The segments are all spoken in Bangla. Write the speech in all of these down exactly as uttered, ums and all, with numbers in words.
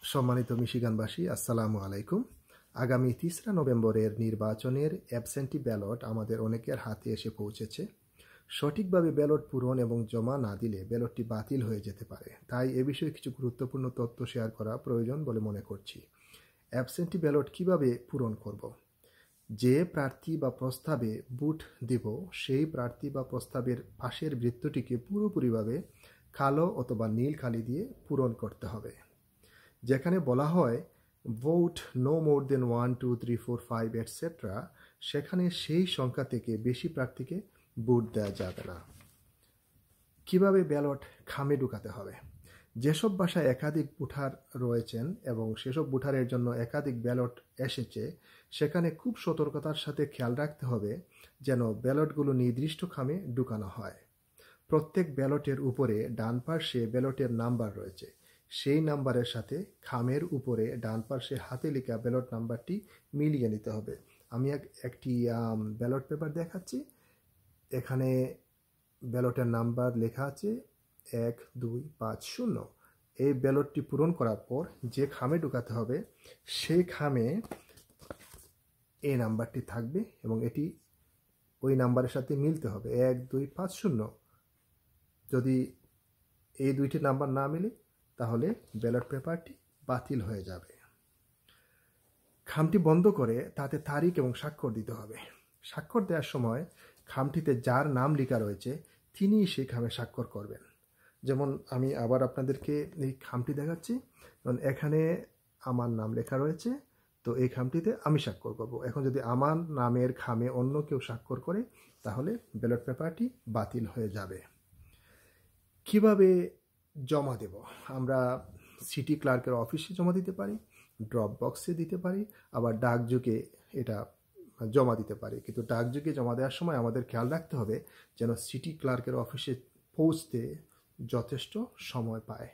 সম্মানিত মিশিগানবাসী, আসসালামু আলাইকুম। আগামী তেসরা নভেম্বরের নির্বাচনের অ্যাবসেন্টি ব্যালট আমাদের অনেকের হাতে এসে পৌঁছেছে। সঠিকভাবে ব্যালট পূরণ এবং জমা না দিলে ব্যালটটি বাতিল হয়ে যেতে পারে। তাই এ বিষয়ে কিছু গুরুত্বপূর্ণ তথ্য শেয়ার করা প্রয়োজন বলে মনে করছি। অ্যাবসেন্টি ব্যালট কিভাবে পূরণ করব? যে প্রার্থী বা প্রস্তাবে ভোট দেব সেই প্রার্থী বা প্রস্তাবের পাশের বৃত্তটিকে পুরোপুরিভাবে কালো অথবা নীল কালি দিয়ে পূরণ করতে হবে। যেখানে বলা হয় vote no more than one two three four five etcetera, সেখানে সেই সংখ্যা থেকে বেশি প্রার্থীকে ভোট দেওয়া যাবে না। কিভাবে ব্যালট খামে ঢুকাতে হবে? যেসব বাসায় একাধিক ভোটার রয়েছেন এবং সেসব ভোটারের জন্য একাধিক ব্যালট এসেছে, সেখানে খুব সতর্কতার সাথে খেয়াল রাখতে হবে যেন ব্যালটগুলো নির্দিষ্ট খামে ঢুকানো হয়। প্রত্যেক ব্যালটের উপরে ডান পাশে ব্যালটের নাম্বার রয়েছে, সেই নাম্বারের সাথে খামের উপরে ডান পাশে হাতে লেখা ব্যালট নাম্বারটি মিলিয়ে নিতে হবে। আমি একটি ব্যালট পেপার দেখাচ্ছি। এখানে ব্যালটের নাম্বার লেখা আছে এক দুই পাঁচ শূন্য। এই ব্যালটটি পূরণ করার পর যে খামে ঢুকাতে হবে সেই খামে এই নাম্বারটি থাকবে এবং এটি ওই নাম্বারের সাথে মিলতে হবে, এক দুই পাঁচ শূন্য। যদি এই দুইটি নাম্বার না মিলে তাহলে ব্যালট পেপারটি বাতিল হয়ে যাবে। খামটি বন্ধ করে তাতে তারিখ এবং স্বাক্ষর দিতে হবে। স্বাক্ষর দেওয়ার সময় খামটিতে যার নাম লেখা রয়েছে তিনি সেই খামে স্বাক্ষর করবেন। যেমন আমি আবার আপনাদেরকে এই খামটি দেখাচ্ছি। এখানে আমার নাম লেখা রয়েছে, তো এই খামটিতে আমি স্বাক্ষর করব। এখন যদি আমার নামের খামে অন্য কেউ স্বাক্ষর করে তাহলে ব্যালট পেপারটি বাতিল হয়ে যাবে। কিভাবে জমা দেব? আমরা সিটি ক্লার্কের অফিসে জমা দিতে পারি, ড্রপ বক্সে দিতে পারি, আবার ডাকযোগে এটা জমা দিতে পারি। কিন্তু ডাকযোগে জমা দেওয়ার সময় আমাদের খেয়াল রাখতে হবে যেন সিটি ক্লার্কের অফিসে পৌঁছতে যথেষ্ট সময় পায়।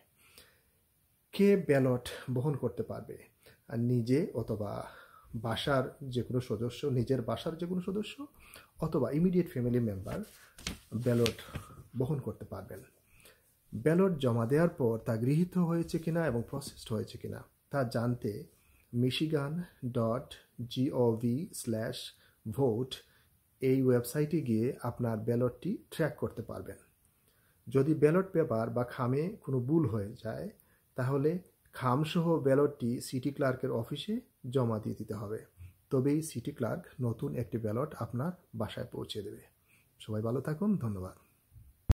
কে ব্যালট বহন করতে পারবে? আর নিজে অথবা বাসার যে কোনো সদস্য, নিজের বাসার যে কোনো সদস্য অথবা ইমিডিয়েট ফ্যামিলি মেম্বার ব্যালট বহন করতে পারবেন। ব্যালট জমা দেওয়ার পর তা গৃহীত হয়েছে কিনা এবং প্রসেসড হয়েছে কিনা তা জানতে Michigan dot G O V slash vote এই ওয়েবসাইটে গিয়ে আপনার ব্যালটটি ট্র্যাক করতে পারবেন। যদি ব্যালট পেপার বা খামে কোনো ভুল হয়ে যায় তাহলে খামসহ ব্যালটটি সিটি ক্লার্কের অফিসে জমা দিয়ে দিতে হবে, তবেই সিটি ক্লার্ক নতুন একটি ব্যালট আপনার বাসায় পৌঁছে দেবে। সবাই ভালো থাকুন, ধন্যবাদ।